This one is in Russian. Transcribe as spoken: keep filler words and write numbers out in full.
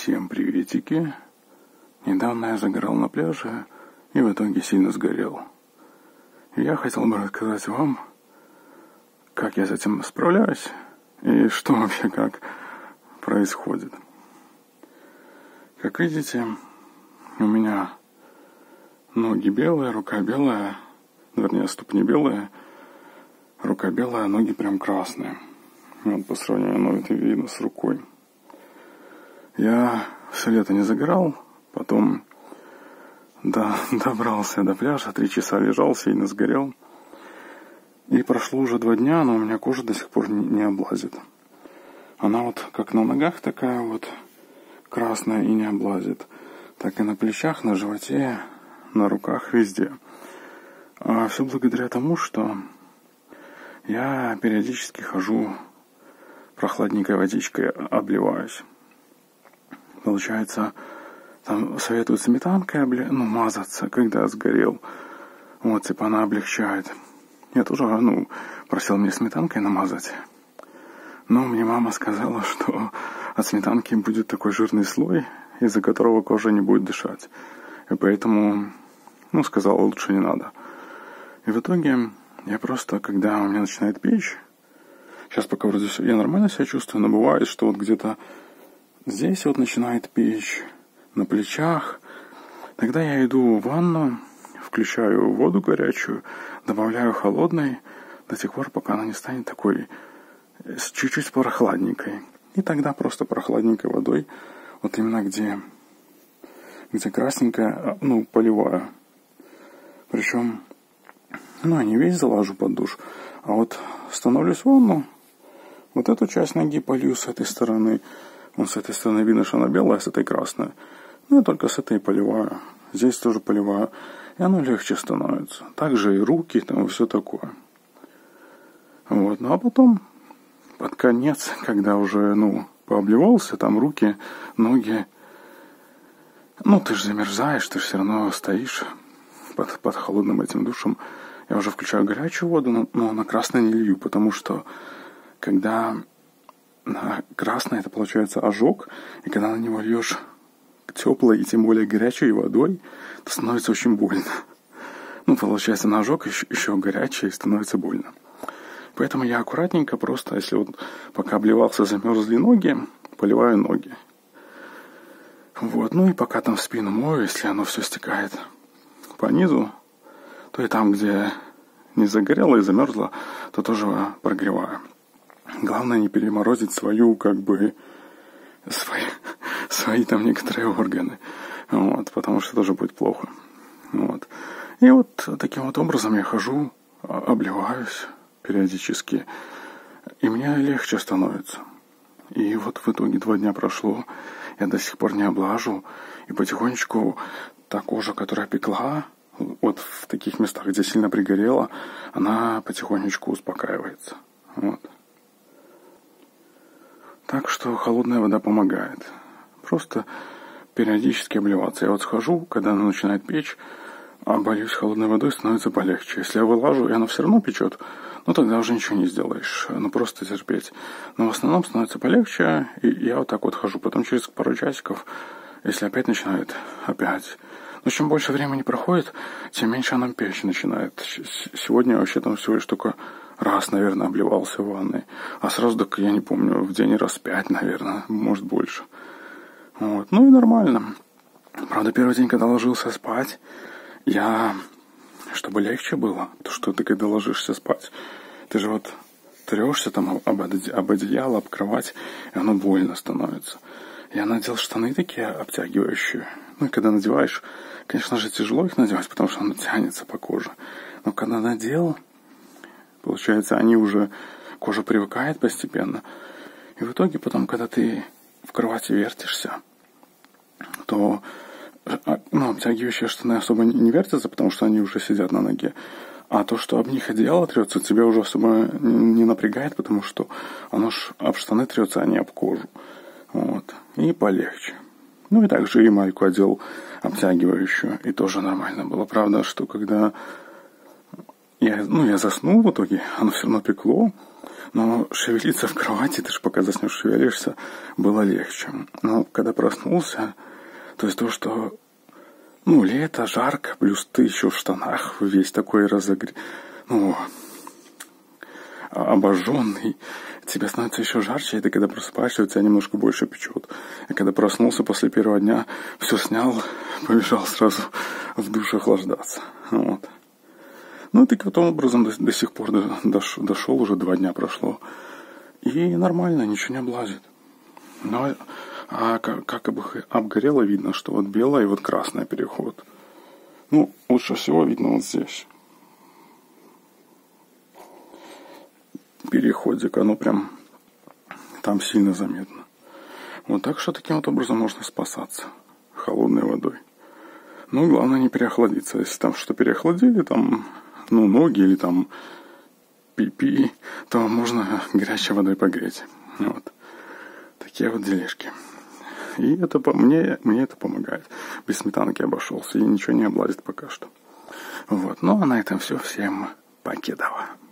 Всем приветики. Недавно я загорал на пляже и в итоге сильно сгорел. И я хотел бы рассказать вам, как я с этим справляюсь и что вообще как происходит. Как видите, у меня ноги белые, рука белая, вернее, ступни белые, рука белая, ноги прям красные. Вот по сравнению, ну, это видно с рукой. Я все лето не загорал, потом до, добрался до пляжа, три часа лежал, сильно сгорел. И прошло уже два дня, но у меня кожа до сих пор не, не облазит. Она вот как на ногах такая вот красная и не облазит, так и на плечах, на животе, на руках, везде. А все благодаря тому, что я периодически хожу прохладненькой водичкой, обливаюсь. Получается, там советуют сметанкой обли... ну, мазаться, когда сгорел. Вот, типа, она облегчает. Я тоже, ну, просил мне сметанкой намазать. Но мне мама сказала, что от сметанки будет такой жирный слой, из-за которого кожа не будет дышать. И поэтому, ну, сказала, лучше не надо. И в итоге я просто, когда у меня начинает печь, сейчас пока вроде все, я нормально себя чувствую, но бывает, что вот где-то здесь вот начинает печь, на плечах. Тогда я иду в ванну, включаю воду горячую, добавляю холодной до тех пор, пока она не станет такой чуть-чуть прохладненькой. И тогда просто прохладненькой водой, вот именно где, где красненькая, ну, поливаю. Причем, ну, я не весь заложу под душ, а вот становлюсь в ванну, вот эту часть ноги полью с этой стороны. Вот с этой стороны видно, что она белая, а с этой красная. Ну, я только с этой поливаю. Здесь тоже поливаю. И оно легче становится. Также и руки, там, и все такое. Вот. Ну, а потом, под конец, когда уже, ну, пообливался, там руки, ноги. Ну, ты же замерзаешь, ты же все равно стоишь под, под холодным этим душем. Я уже включаю горячую воду, но, но на красное не лью, потому что, когда на красное, это получается ожог, и когда на него льешь теплой и тем более горячей водой, то становится очень больно. Ну, получается, на ожог еще, еще горячее и становится больно. Поэтому я аккуратненько просто, если вот пока обливался, замерзли ноги, поливаю ноги. Вот, ну и пока там спину мою, если оно все стекает по низу, то и там, где не загорело и замерзло, то тоже прогреваю. Главное не переморозить свою, как бы, свои, свои там некоторые органы. Вот, потому что тоже будет плохо. Вот. И вот таким вот образом я хожу, обливаюсь периодически. И мне легче становится. И вот в итоге два дня прошло, я до сих пор не облажу. И потихонечку та кожа, которая пекла, вот в таких местах, где сильно пригорела, она потихонечку успокаивается. Вот. Так что холодная вода помогает. Просто периодически обливаться. Я вот схожу, когда она начинает печь, обольюсь холодной водой, становится полегче. Если я вылажу, и она все равно печет, ну тогда уже ничего не сделаешь. Ну просто терпеть. Но в основном становится полегче, и я вот так вот хожу. Потом через пару часиков, если опять начинает, опять. Но чем больше времени проходит, тем меньше она печь начинает. Сегодня вообще там всего лишь только раз, наверное, обливался в ванной. А сразу, так я не помню, в день раз пять, наверное, может больше. Вот. Ну и нормально. Правда, первый день, когда ложился спать, я, чтобы легче было, то что ты когда ложишься спать, ты же вот трешься там об, об одеяло, об кровать, и оно больно становится. Я надел штаны такие обтягивающие. Ну и когда надеваешь, конечно же, тяжело их надевать, потому что оно тянется по коже. Но когда надел, получается, они уже, кожа привыкает постепенно. И в итоге потом, когда ты в кровати вертишься, то, ну, обтягивающие штаны особо не вертятся, потому что они уже сидят на ноге. А то, что об них одеяло трется, тебя уже особо не напрягает, потому что оно ж об штаны трется, а не об кожу. Вот. И полегче. Ну и также и майку одел обтягивающую, и тоже нормально было. Правда, что когда я, ну, я заснул в итоге, оно все равно пекло, Но шевелиться в кровати, ты же пока заснешь, шевелишься, было легче. Но когда проснулся, то есть то, что, ну, лето, жарко, плюс ты еще в штанах весь такой разогрет, ну, обожженный, тебе становится еще жарче, и ты когда просыпаешься, у тебя немножко больше печет. И когда проснулся после первого дня, все снял, побежал сразу в душ охлаждаться. Вот. Ну, и таким образом до, до сих пор дошел, дошел, уже два дня прошло. И нормально, ничего не облазит. Но а как, как бы обгорело, видно, что вот белое и вот красное переход. Ну, лучше всего видно вот здесь. Переходик, оно прям там сильно заметно. Вот так что таким вот образом можно спасаться холодной водой. Ну, главное не переохладиться. Если там что переохладили, там, ну, ноги или там пи-пи, то можно горячей водой погреть. Вот. Такие вот делишки. И это по мне, мне это помогает. Без сметанки обошелся и ничего не облазит пока что. Вот. Ну, а на этом все. Всем покедова.